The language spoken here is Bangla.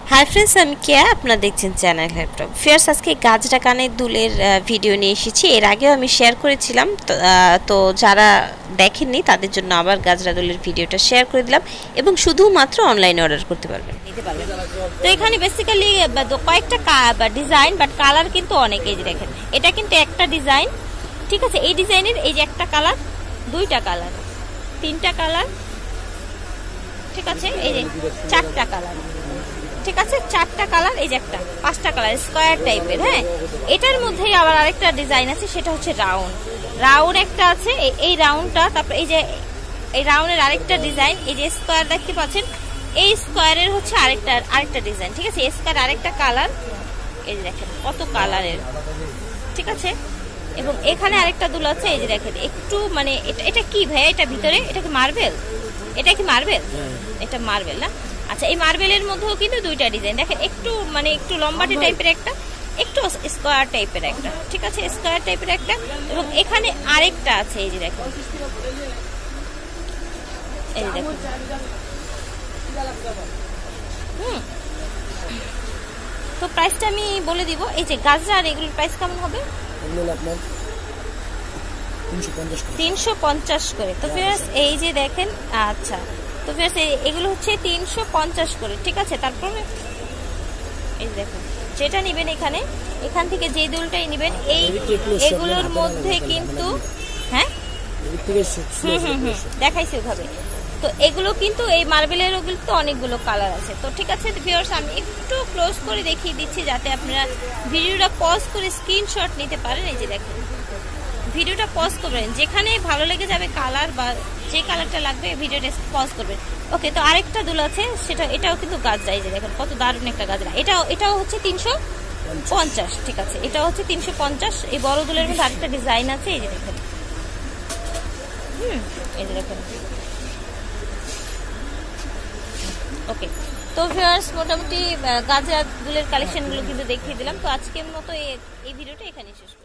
হাই ফ্রেন্ডস, আমি কেয়া, আপনারা দেখছেন চ্যানেল ল্যাপটপ ফেয়ার্স। আজকে গাজরা কানের দুলের ভিডিও নিয়ে এসেছি। এর আগেও আমি শেয়ার করেছিলাম, তো যারা দেখেননি তাদের জন্য আবার গাজরা দুলের ভিডিওটা শেয়ার করে দিলাম, এবং শুধুমাত্র অনলাইনে অর্ডার করতে পারবেন, নিতে পারবেন। তো এখানে বেসিক্যালি কয়েকটা ডিজাইন, বাট কালার কিন্তু অনেক। এই যে দেখেন, এটা কিন্তু একটা ডিজাইন, ঠিক আছে। এই ডিজাইনের এই যে একটা কালার, দুইটা কালার, তিনটা কালার, ঠিক আছে। এই যে চারটা কালার, ঠিক আছে, চারটা কালার, এই যে একটা, পাঁচটা কালার, স্কোয়ার টাইপের। হ্যাঁ, এটার মধ্যেই আবার আরেকটা ডিজাইন আছে, সেটা হচ্ছে রাউন্ড একটা আছে, এই রাউন্ডটা। তারপর এই যে এই রাউন্ডের আরেকটা ডিজাইন, এই যে স্কোয়ার দেখতে পাচ্ছেন, এই স্কোয়ারের হচ্ছে আরেকটা ডিজাইন, ঠিক আছে। স্কোয়ার আরেকটা কালার, এই যে দেখেন কত কালারের, ঠিক আছে। এবং এখানে আরেকটা দুল আছে, এই যে দেখেন, একটু মানে এটা কি ভাই, এটা ভিতরে, এটা কি মার্বেল? এটা কি মার্বেল? এটা মার্বেল না? আচ্ছা, এই মার্বেলের মধ্যেও কিন্তু দুইটা ডিজাইন দেখেন, একটু মানে একটু লম্বাটে টাইপের একটা, একটু স্কোয়ার টাইপের একটা, ঠিক আছে, স্কোয়ার টাইপের একটা। এবং এখানে আরেকটা আছে, এই যে দেখুন, এই যে দেখুন, তো প্রাইসটা আমি বলে দিব। এই যে গাজরা, আর এগুলোর প্রাইস কেমন হবে? 350 করে। তো ফিয়ার্স এই যে দেখেন, আচ্ছা, তো ফিয়ার্স এগুলো হচ্ছে 350 করে, ঠিক আছে। তারপরে এই দেখুন, যেটা নিবেন এখান থেকে যে দুলটাই নিবেন, এগুলোর মধ্যে কিন্তু, হ্যাঁ দেখাইছি ওভাবে। তো এগুলো কিন্তু এই মার্বেলের, ওগুলো তো অনেকগুলো কালার আছে। তো ঠিক আছে ভিউয়ার্স, আমি একটু ক্লোজ করে দেখিয়ে দিচ্ছি যাতে আপনারা ভিডিওটা পজ করে স্ক্রিনশট নিতে পারেন। এই যে দেখেন, ভিডিওটা পজ করবেন, যেখানে ভালো লেগে যাবে কালার বা যে কালারটা লাগবে ভিডিওটা পজ করবেন। ওকে, তো আরেকটা দুল আছে, এটাও কিন্তু গাজরা। এই যে দেখেন কত দারুণ একটা গাজরা। এটাও হচ্ছে 350, ঠিক আছে। এটাও হচ্ছে 350। এই বড় দুলের মধ্যে আরেকটা ডিজাইন আছে, এই যে দেখেন, এই যে দেখেন। ওকে, তো ভিউয়ার্স মোটামুটি গাজরা দুলের কালেকশনগুলো কিন্তু দেখিয়ে দিলাম। তো আজকের মতো এই ভিডিওটা এখানে শেষ।